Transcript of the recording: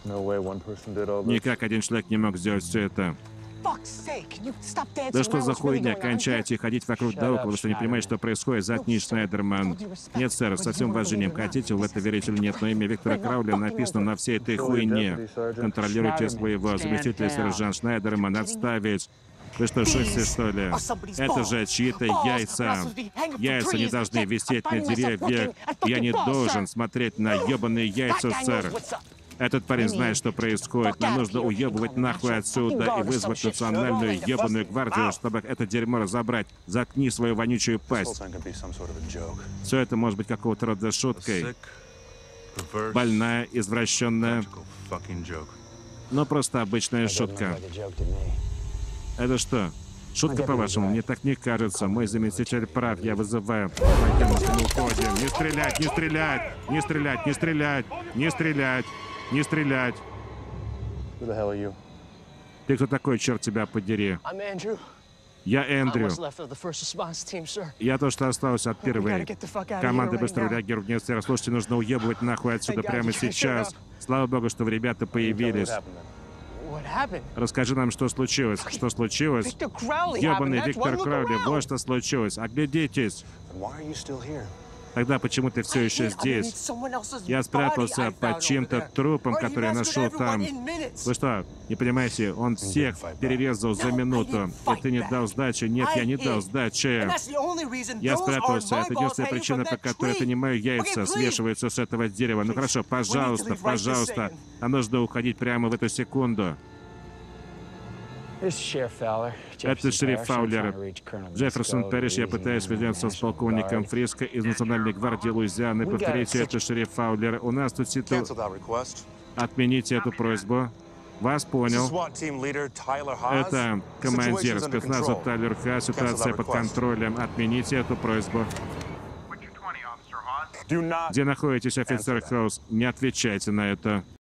Никак один человек не мог сделать все это. Да что за хуйня? Кончайте ходить вокруг да около, что не понимаете, что происходит. Заткнись, Шнайдерман. Нет, сэр, со всем уважением. Хотите в это верить или нет, но имя Виктора Краули написано на всей этой хуйне. Контролируйте своего заместителя, сержант Шнайдерман. Отставить. Вы что, шутите, что ли? Это же чьи-то яйца. Яйца не должны висеть на деревьях. Я не должен смотреть на ебаные яйца, сэр. Этот парень знает, что происходит. Нам нужно уебывать нахуй отсюда и вызвать национальную ебаную гвардию, чтобы это дерьмо разобрать. Заткни свою вонючую пасть. Все это может быть какого-то рода шуткой. Больная, извращенная. Но просто обычная шутка. Это что? Шутка, по-вашему? Мне так не кажется. Мой заместитель прав. Я вызываю. Пойдем, мы уходим. Не стрелять, не стрелять! Не стрелять, не стрелять! Не стрелять! Не стрелять! Ты кто такой, черт тебя подери? Я Эндрю. Я то, что остался от первой команды быстрого реагирования. Слушайте, нужно уебывать нахуй отсюда прямо сейчас. Слава богу, что вы, ребята, появились. Расскажи нам, что случилось. Что случилось? Ебаный Виктор Краули, вот что случилось. Оглядитесь. Тогда почему ты все еще здесь? Я спрятался под чьим-то трупом, который я нашел там. Вы что, не понимаете? Он всех перерезал за минуту. И ты не дал сдачи? Нет, я не дал сдачи. Я спрятался. Это единственная причина, по которой это не мои яйца свешиваются с этого дерева. Ну хорошо, пожалуйста, пожалуйста. Нам нужно уходить прямо в эту секунду. Это шериф Фаулер. Джефферсон Пэриш, я пытаюсь связаться с полковником Фриско из Национальной гвардии Луизианы. Повторите, это шериф Фаулер. У нас тут ситуация... Отмените эту просьбу. Вас понял. Это командир спецназа Тайлер Хас. Ситуация под контролем. Отмените эту просьбу. Где находитесь, офицер Хаус? Не отвечайте на это.